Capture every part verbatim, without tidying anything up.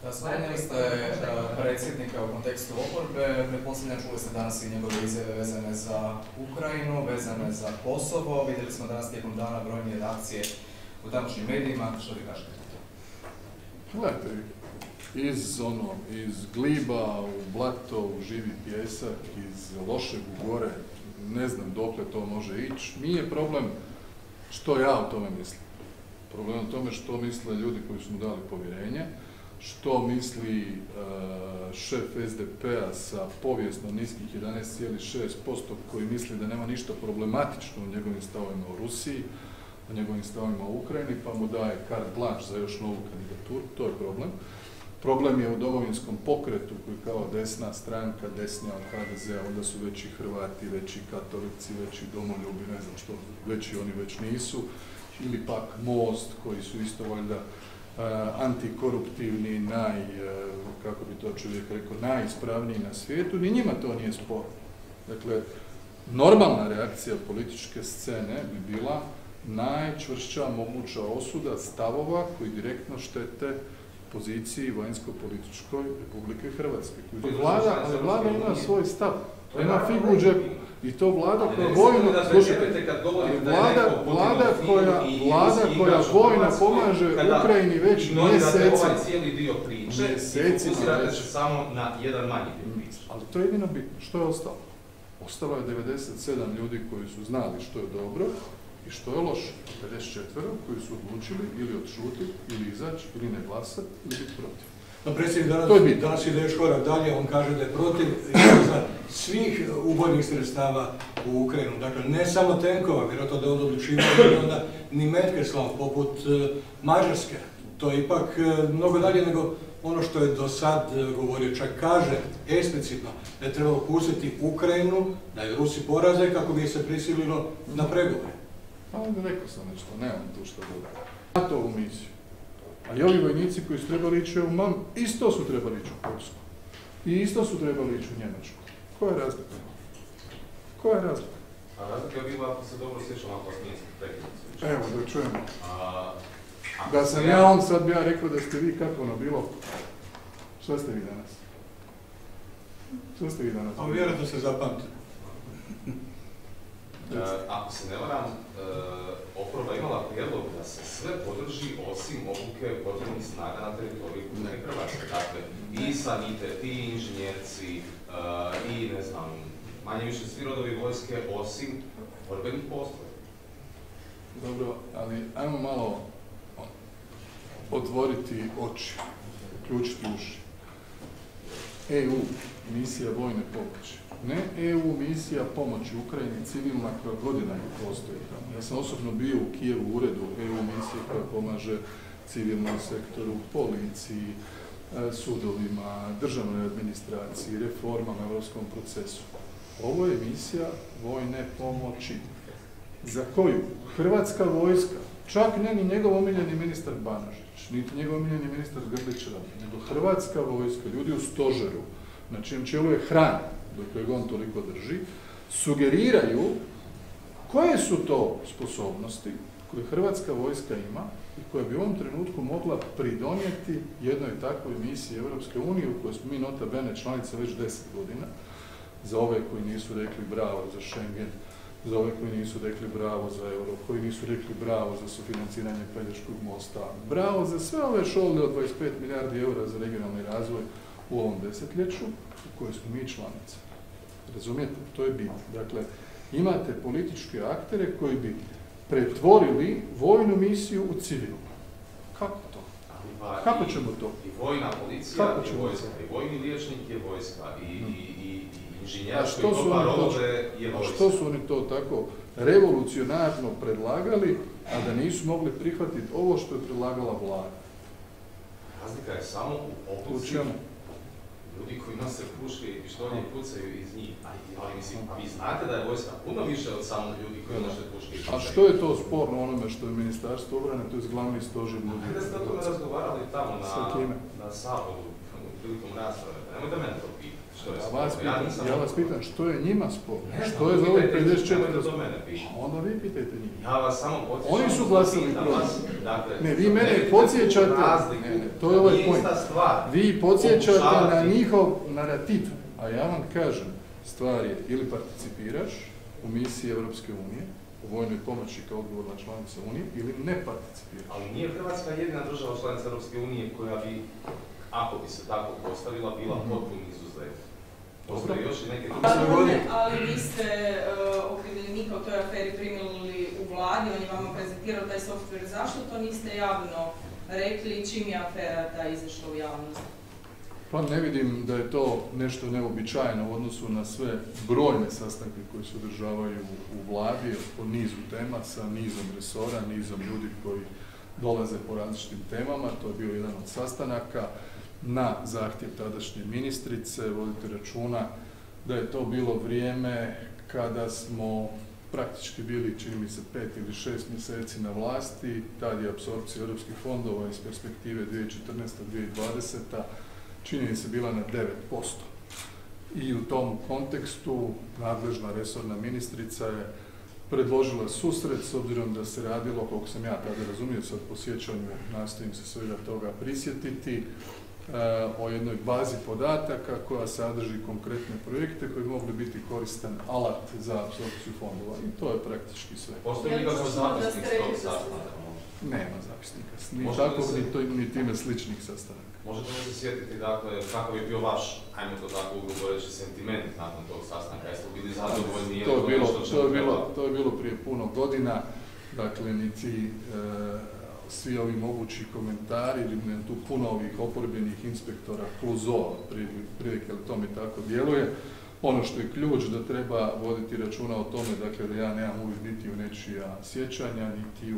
Spomenuli ste predsjednika u kontekstu oporbe, pretpostavljam čuli ste danas i njegove izjave vezane za Ukrajinu, vezane za Kosovo. Vidjeli smo danas tijekom dana brojne reakcije u tamošnjim medijima. Što vi kažete? Gledajte, iz, ono, iz gliba u blato, u živi pijesak, iz lošeg u gore, ne znam dokle to može ići. Nije problem što ja o tome mislim. Problem je u tome što misle ljudi koji su mu dali povjerenje, što misli uh, šef es de pe-a sa povijesno niskih jedanaest zarez šest posto koji misli da nema ništa problematično u njegovim stavovima u Rusiji, u njegovim stavovima u Ukrajini, pa mu daje carte blanche za još novu kandidaturu. To je problem. Problem je u Domovinskom pokretu koji kao desna stranka, desnija od ha de ze-a, onda su veći Hrvati, veći katolici, veći domoljubi, ne znam što, veći oni već nisu, ili pak Most koji su isto valjda uh, antikoruptivni, naj, uh, kako bi to čovjek rekao, najispravniji na svijetu, ni njima to nije sporno. Dakle, normalna reakcija političke scene bi bila najčvršća moguća osuda stavova koji direktno štete poziciji vanjsko-političkoj Republike Hrvatske. Vlada, ali vlada ima svoj stav, ima figu u džepu. I to vlada koja vojno, slušajte, vlada, vlada koja, vlada koja vojno pomaže Ukrajini već mjesecima. Cijeli dio priče i fokusirate se samo na jedan manji dio priče. Ali to je jedino bitno. Što je ostalo? Ostalo je devedeset sedam ljudi koji su znali što je dobro i što je loše. pedeset četiri koji su odlučili ili odšutiti, ili izaći, ili ne glasati, ili biti protiv. No, predsjednik danas, danas ide još korak dalje, on kaže da je protiv svih ubojnih sredstava u Ukrajinu. Dakle, ne samo tenkova, vjerojatno da je on odlučivao, onda ni metke slav, poput uh, Mađarske. To je ipak uh, mnogo dalje nego ono što je do sad uh, govorio. Čak kaže eksplicitno da je trebalo pustiti Ukrajinu, da je Rusi poraze kako bi se prisililo na pregovore. Pa onda rekao sam nešto, nemam tu što dodati. NATO ovu misiju. A i ovi vojnici koji su trebali ići u MAM, isto su trebali ići u Poljsku. I isto su trebali ići u Njemačku. Koja je razlika? Koja je razlika? A razlika je bila, ako se dobro sjećam, ako vas nije prekinuti. Evo, da čujemo. Da sam ja, on sad bi ja rekao da ste vi kako ono bilo. Šta ste vi danas? Šta ste vi danas? A vjerojatno se zapamte. Uh, ako se ne varam, uh, oporba imala prijedlog da se sve podrži osim obuke borbenih snaga na teritoriju Hrvatske. Dakle, i saniteti, i inženjerci, uh, i ne znam, manje više svi rodovi vojske osim borbenih poslova. Dobro, ali ajmo malo otvoriti oči, uključiti uši. e u, misija vojne pomoći. Ne e u misija pomoći Ukrajini civilna koja godinama postoji tamo. Ja sam osobno bio u Kijevu u uredu e u misije koja pomaže civilnom sektoru, policiji, sudovima, državnoj administraciji, reformama, europskom procesu. Ovo je misija vojne pomoći. Za koju Hrvatska vojska, čak ne ni njegov omiljeni ministar Banožić, niti njegov omiljeni ministar Grlić Radman, nego Hrvatska vojska, ljudi u stožeru, na čijem čelu je Hran, do kojeg on toliko drži, sugeriraju koje su to sposobnosti koje Hrvatska vojska ima i koje bi u ovom trenutku mogla pridonijeti jednoj takvoj misiji Europske unije u kojoj smo mi nota bene članica već deset godina, za ove koji nisu rekli bravo za Schengen, za ove koji nisu rekli bravo za euro, koji nisu rekli bravo za sufinanciranje Pelješkog mosta, bravo za sve ove šolde od dvadeset pet milijardi eura za regionalni razvoj u ovom desetljeću u kojoj smo mi članice. Razumijete? To je bit. Dakle, imate političke aktere koji bi pretvorili vojnu misiju u civilnu. Kako to? Kako ćemo to? I vojna policija je vojska, i vojni liječnik je vojska, i, i, i inženjer koji topa rovove je vojska. A što su oni to tako revolucionarno predlagali, a da nisu mogli prihvatiti ovo što je predlagala vlada? Razlika je samo u obuci ljudi koji nose puške i pištolje i pucaju iz njih. Ali mislim, vi znate da je vojska puno više od samo ljudi koji nose puške i pištolje. A što je to sporno onome što je Ministarstvo obrane, to je glavni stožer ljudi? Kada ste o tome razgovarali tamo na, na Saboru, prilikom rasprave, nemojte mene to pitati. Što je Ja sporno? vas Ja pitam, nisam ja vas odgovorio. pitam što je njima sporno? Ne znam, Što je za ovih pitajte njih, pedeset četiri? nemojte do mene pišiti. Onda vi pitajte njih. Ja vas samo podsjećam. Oni su glasali pitam protiv. vas, dakle, Ne, vi ne mene vidite podsjećate, tu razliku, ne, ne, to je ovaj nije point. ista stvar. Vi podsjećate na Pokušavati. njihov narativ, a ja vam kažem, stvar je ili participiraš u misiji Europske unije, u vojnoj pomoći kao odgovorna članica Unije, ili ne participiraš. Ali nije Hrvatska jedina država članica Europske unije koja bi, ako bi se tako postavila, bila potpuno izuzeta. Postoje još i neke Ali, ali vi ste uh, okrivljenika u toj aferi primili u vladi, on je vama prezentirao taj software. Zašto to niste javno rekli, čim je afera ta izašla u javnost? Pa ne vidim da je to nešto neobičajeno u odnosu na sve brojne sastanke koji se održavaju u vladi po nizu tema sa nizom resora, nizom ljudi koji dolaze po različitim temama. To je bio jedan od sastanaka na zahtjev tadašnje ministrice. Vodite računa da je to bilo vrijeme kada smo praktički bili, čini mi se, pet ili šest mjeseci na vlasti. Tad je apsorpcija europskih fondova iz perspektive dvije tisuće četrnaesta do dvije tisuće dvadeseta čini mi se bila na devet posto. I u tom kontekstu nadležna resorna ministrica je predložila susret, s obzirom da se radilo, koliko sam ja tada razumio, sad po sjećanju nastojim se svega toga prisjetiti, o jednoj bazi podataka koja sadrži konkretne projekte koji bi mogli biti koristan alat za apsorpciju fondova. I to je praktički sve. Postoji li kako zapisnik s tog sastanaka? Nema zapisnika, ni Možete li takvog, se- ni, to, ni time sličnih sastanaka. Možete li se sjetiti, dakle, kakav je bio vaš, ajmo to tako ugrubo reći, sentiment nakon tog sastanka? Jeste li bili zadovoljni? Je li To je bilo, nešto to je čemu bilo, treba? to je bilo prije puno godina, dakle niti e, svi ovi mogući komentari, ili ne, tu puno ovih oporbenih inspektora kluzova, prilike, ali to mi tako djeluje. Ono što je ključ da treba voditi računa o tome, dakle da ja nemam uvid niti u nečija sjećanja, niti u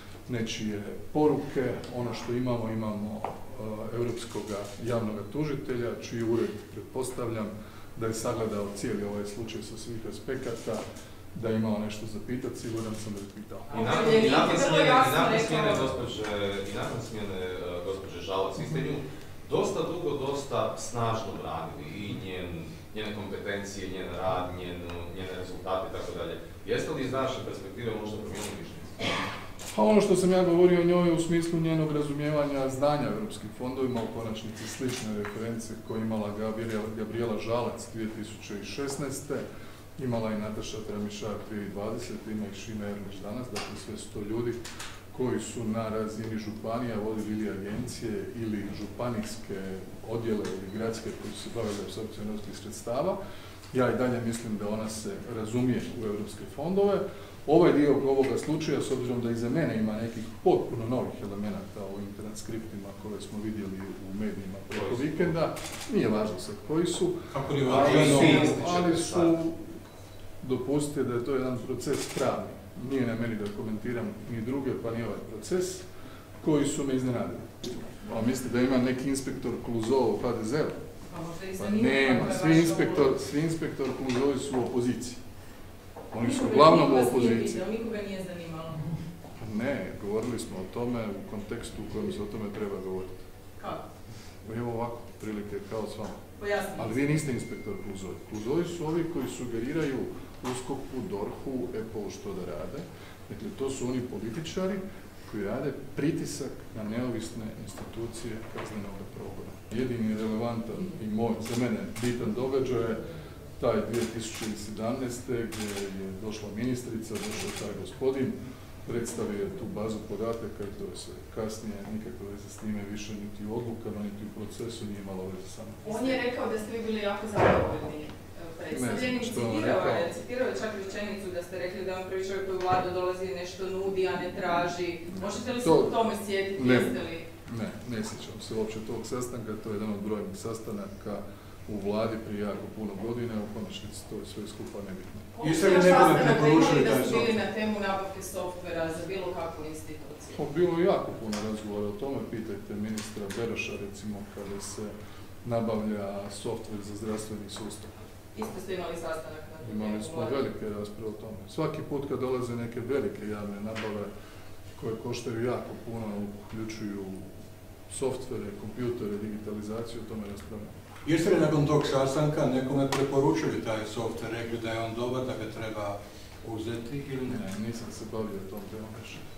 nečije poruke. Ono što imamo, imamo uh, europskog javnog tužitelja, čiji ured, pretpostavljam, da je sagledao cijeli ovaj slučaj sa svih aspekata, da je imao nešto za pitat, siguran sam da je pitao. I nakon, i nakon smjene, i nakon smjene gospođe, i nakon smjene uh, gospođe Žalac, vi ste nju dosta dugo, dosta snažno branili i njen, njene kompetencije, njen rad, njen, njene rezultate i tako dalje. Jeste li iz naše perspektive možda promijenili mišljenje? A ono što sam ja govorio o njoj u smislu njenog razumijevanja znanja europskim fondovima, u konačnici slične reference koje je imala Gabriela, Gabriela Žalac dvije tisuće šesnaeste. Imala i Nataša Tramišak dvije tisuće dvadesete. Ima i Šime Erlić danas, dakle sve su to ljudi koji su na razini županija vodili ili agencije ili županijske odjele ili gradske koji su se bavili apsorpcijom europskih sredstava. Ja i dalje mislim da ona se razumije u europske fondove. Ovaj dio ovoga slučaja, s obzirom da iza mene ima nekih potpuno novih elemenata u ovim transkriptima koje smo vidjeli u medijima preko vikenda, nije važno sad koji su, Kako nije Ali važno? svi ali, ističete ali sad. su, dopustite da je to jedan proces pravni. Nije na meni da komentiram ni druge, pa ni ovaj proces, koji su me iznenadili. A mislite da ima neki inspektor Kluzova u ha de ze-u? Pa možda i Pa zanima nema, kakva je svi vaša inspektor, uloga. svi inspektor Kluzovi su u opoziciji. Oni su Nikoga- uglavnom u niko vas nije opoziciji. pitao, nikoga nije zanimalo. Ne, govorili smo o tome u kontekstu u kojem se o tome treba govoriti. Kako? Evo ovako, prilike kao s vama. Pojasnite. Ali vi niste inspektor Kluzovi. Kluzovi su ovi koji sugeriraju uskoku, dorhu, e pe u što da rade. Dakle, to su oni političari koji rade pritisak na neovisne institucije kaznenog progona. Jedini relevantan i moj, za mene, bitan događaj je taj dvije tisuće sedamnaeste. gdje je došla ministrica, došao taj gospodin, predstavio je tu bazu podataka i to je sve. Kasnije nikakve veze s njime više niti u odlukama, niti u procesu nije imalo veze sa mnom. On je rekao da ste vi bili jako zadovoljni e, predstavljenim. Ne znam što je on Citirao je, rekao. citirao je čak rečenicu da ste rekli da on prvi čovjek koji u vladu dolazi i nešto nudi, a ne traži. Možete li se To- u tome sjetiti? ne. Jeste li? Ne, ne sjećam se uopće tog sastanka, to je jedan od brojnih sastanaka u vladi prije jako puno godina, u konačnici to je sve skupa nebitno. Jeste li Koliko nekome sastanaka preporučili imali taj da su bili software? na temu nabavke softvera za bilo kakvu instituciju? Pa bilo je jako puno razgovora o tome, pitajte ministra Beroša recimo kada se nabavlja softver za zdravstveni sustav. Isto ste imali sastanak na tu Imali temu smo vlade. velike rasprave o tome. Svaki put kad dolaze neke velike javne nabave koje koštaju jako puno, uključuju softvere, kompjutere, digitalizaciju, o tome raspravljamo. Jeste li nakon tog sastanka nekome preporučili taj software, rekli da je on dobar, da ga treba uzeti ili ne? Ne, nisam se bavio tom temom više.